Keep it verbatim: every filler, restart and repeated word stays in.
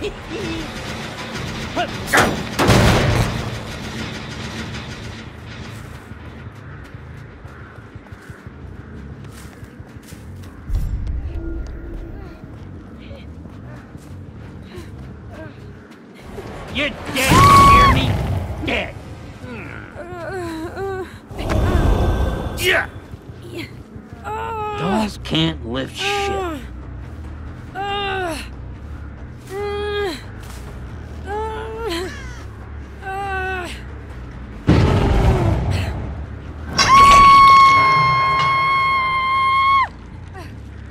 You're dead, you hear me? Dead. Yeah. Dolls can't lift shit.